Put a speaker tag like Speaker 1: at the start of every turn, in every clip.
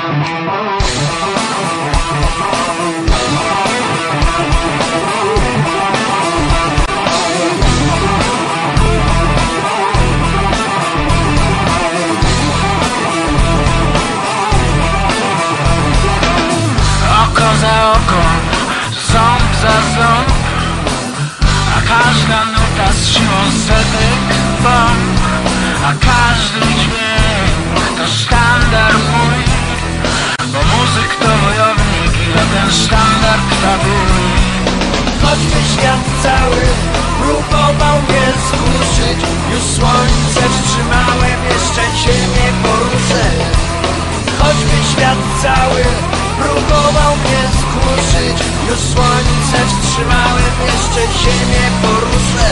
Speaker 1: Oko za oko, ząb za ząb, a każda nuta z siłą setek bomb, a każdy dźwięk to sztandar mój, bo muzyk to wojownik i o ten sztandar ktabui.
Speaker 2: Choćby świat cały próbował mnie skruszyć, już słońce wstrzymałem, jeszcze cię nie poruszę. Choćby świat cały próbował mnie skruszyć, już słońce wstrzymałem, jeszcze cię nie poruszę.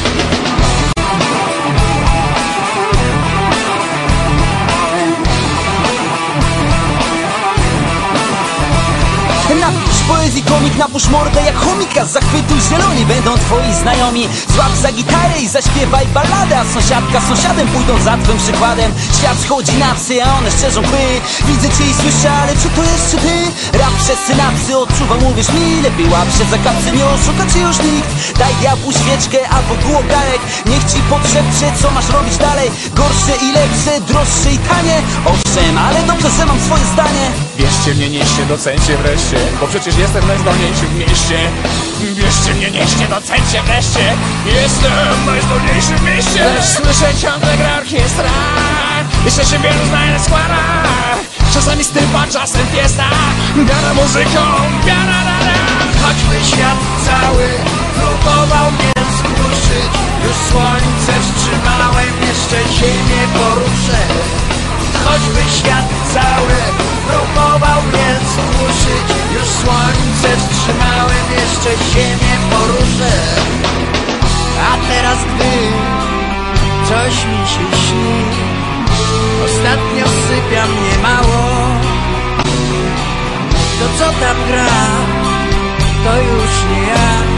Speaker 3: Napisz poezji komik, napusz mordę jak chomika. Z zachwytu zieloni będą twoi znajomi. Złap za gitarę i zaśpiewaj balladę, a sąsiadka z sąsiadem pójdą za twym przykładem. Świat schodzi na psy, a one szczerzą kły. Widzę cię i słyszę, ale czy to jeszcze ty? Rap przez synapsy odczuwam, uwierz mi. Lepiej łap się za kapsy, nie oszuka cię już nikt. Daj diabłu świeczkę albo długogarek, niech ci podszepcze, co masz robić dalej. Gorsze i lepsze, droższe i tanie. Owszem, ale dobrze, że mam swoje zdanie.
Speaker 4: Wierzcie mnie, nieście, docencie wreszcie, bo przecież jestem najzdolniejszy w mieście. Wierzcie mnie, nieście, docencie wreszcie, jestem najzdolniejszy w mieście. Lecz słyszę ciągle gra orkiestra, jeszcze się wielu znajdę składa. Czasami stypa, czasem fiesta, biara muzyką, biara rara.
Speaker 2: Choćby świat cały próbował mnie skruszyć, już słońce wstrzymałem, jeszcze cię nie poruszę. Choćby świat cały próbował mnie skruszyć, już słońce wstrzymałem, jeszcze się nie poruszę. A teraz gdy coś mi się śni, ostatnio sypia mnie mało, to co tam gra, to już nie ja.